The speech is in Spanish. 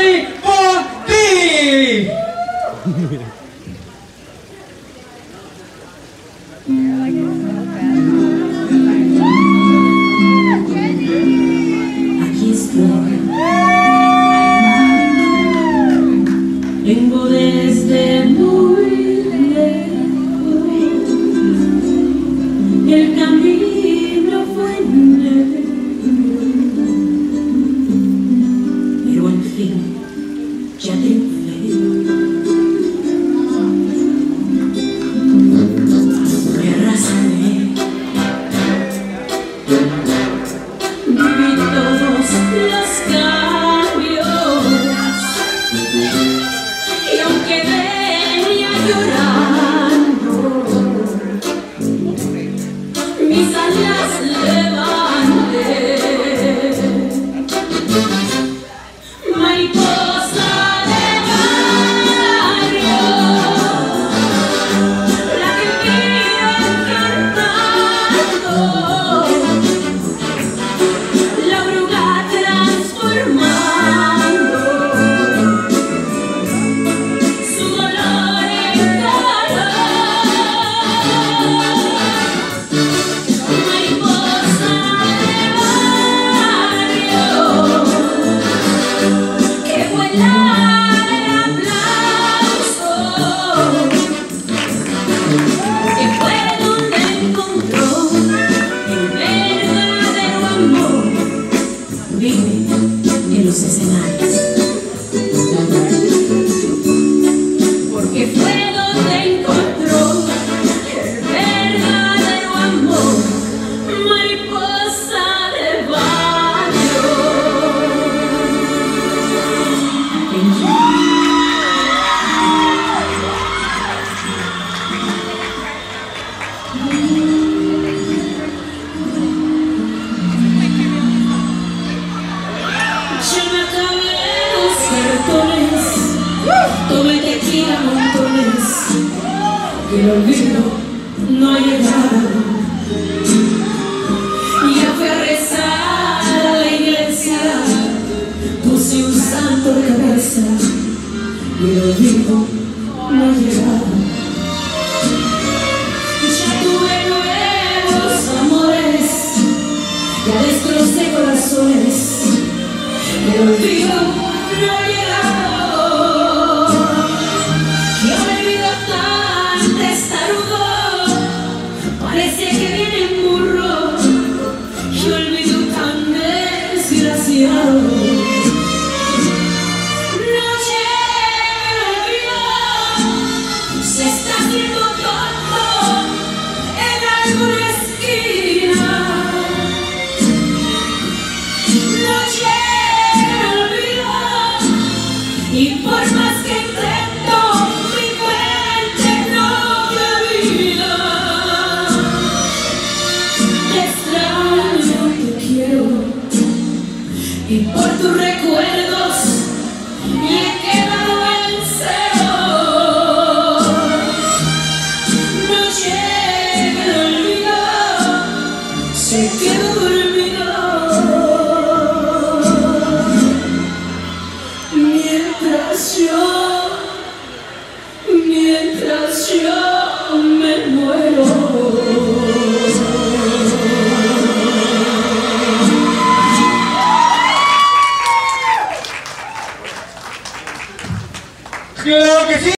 Mari por ti. Aquí estoy. Vengo desde muy lejos. El camino fue negro, pero en fin ya triunfé. Me arrastré, viví todos los cambios, y aunque venía llorando, mis alas levanté. Mariposa de barrio, la que vive cantando, la oruga transformando su dolor en calor. Mariposa de barrio, que vuela el aplauso, que fue donde encontró el verdadero amor. Vive en los escenarios, porque fue donde encontró el verdadero amor. Mariposa de barrio. Yo me acabé los cartones, tomé tequila montones, y el olvido no ha llegado. Y ya fui a rezar a la iglesia, puse un santo de cabeza, y el olvido no ha llegado. Ya tuve nuevos amores, ya destrocé corazones, y el olvido no ha llegado. Y olvido tan testarudo, parece que viene en burro. Y olvido tan desgraciado, no llega el olvido. Se está haciendo tonto en alguna esquina. No llega el olvido, y por más que intento, mi mente no me olvida. Te extraño, te quiero, y por tus recuerdos me he quedado en cero. No llega el olvido, se quedó dormido. Mientras yo me muero. Claro que sí.